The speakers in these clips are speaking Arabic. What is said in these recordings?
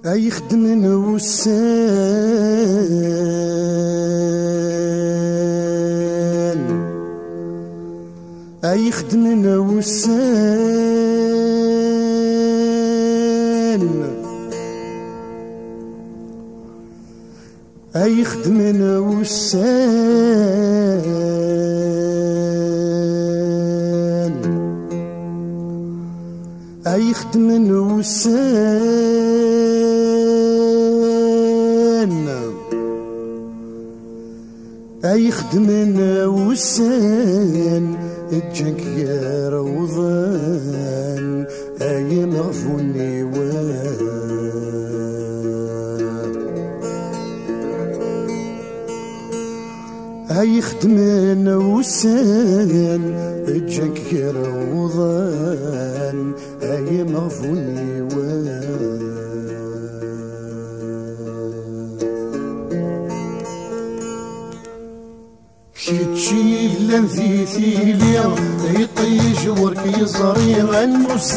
أي خدم وسان أي خدم وسان أي خدم وسان أي خدم وسان أي خدم وسان الجنك يا روضان أي مغفوني أي خدم وسان الجنك يا روضان أي مغفوني شي لنفي ثيلي يطيش ورك يصري المس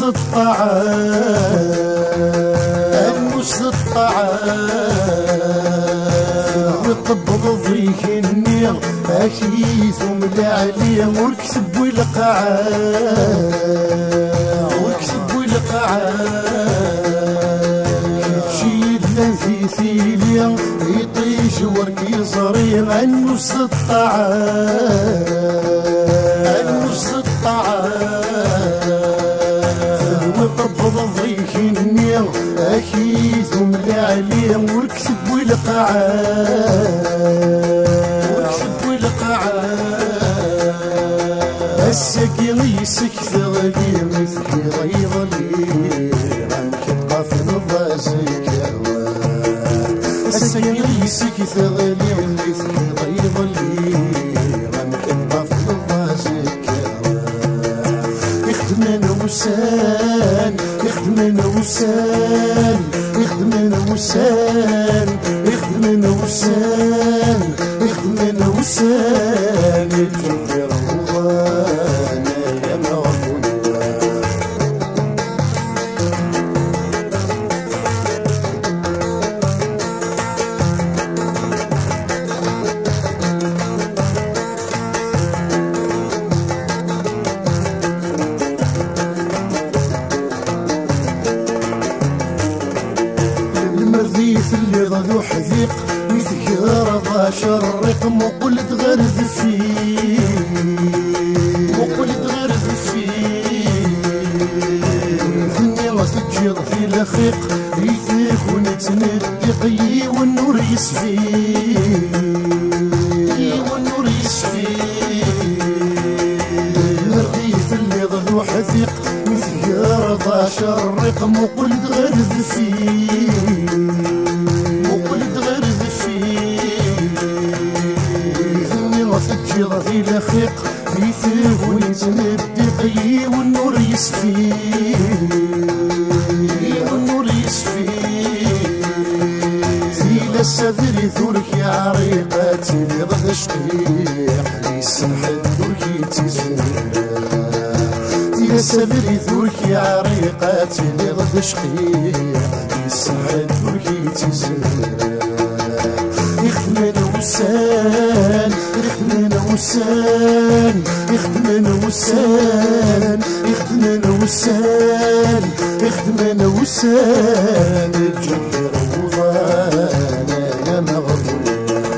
الطعام ويطبض ضيك النير اكيث وملا عليه وركسب والقعام شي لنفي ثيلي يطيش ورك يصري المس الطعام ويطبض ضيك النير اكيث وملا عليه وركسب والقعام السكين يسكثر لي مثلي غيظ لي عنك تبقى في الضازك السكين يسكثر لي مثلي غيظ لي عنك تبقى في الضازك يخدمنا وسان يخدمنا وسان يخدمنا وسان يخدمنا وسان يخدمنا وسان الجنك روضان يا مغفوني المرذيف اللي ضذو حذيق مثل رضا شرق مقل تغرد فيه ثني راس تجير في الخيق يثيق ونتندق والنور يسفي المرذيف اللي ضذو حذيق مثل رضا شرق مقل تغرد فيه تجير في الخيق في ثيق ونتندق والنور يسفي في السذر ثورك يا عريقاتي لغد شقيق يسمح ثورك تزور في السذر ثورك يا عريقاتي لغد شقيق يسمح ثورك تزور يخدمنا وسان يخدمنا وسان يخدمنا وسان يخدمنا وسان يخدمنا وسان الجنك روضان يا مغفوني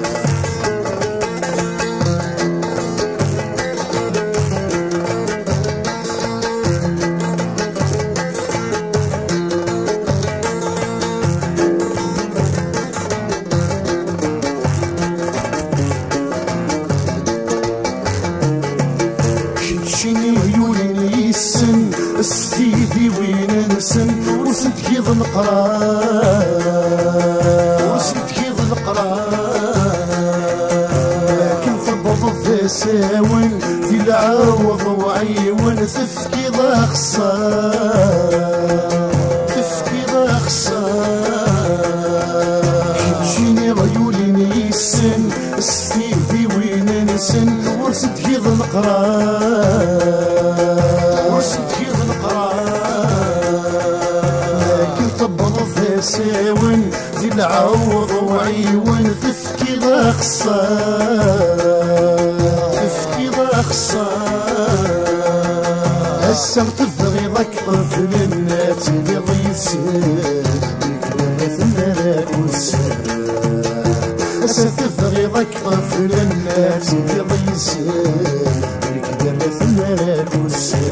شيني عيوني يسن السيدي وين نسن وسنت كيض القرار كنت بضض ثساون في العوض وعيون تفكي ضا خسار شيني عيوني يسن السيدي وين نسن وسنت كيض القرار لكن طبض ساون ذي العوض وعيون تفكي ذا خصار تفكي ذا خصار هسا تبغي ذاك طفل الناس اللي ضيسر يكبر ثمرك والسر هسا تبغي ذاك طفل الناس اللي ضيسر يكبر ثمرك والسر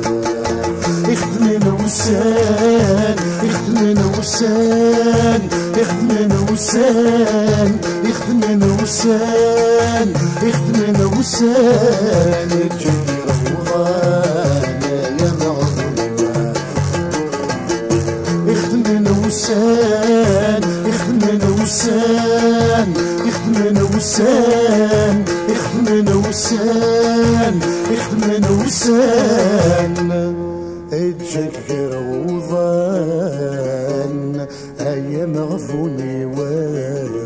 يخدم وسان يخدم وسان يخدم وسان يخدم وسان يخدم وسان الجبير وغانا يا مغرور يخدم وسان يخدم وسان يخدم وسان يخدم وسان يخدم وسان اتشكر وظن ايام غفوني وين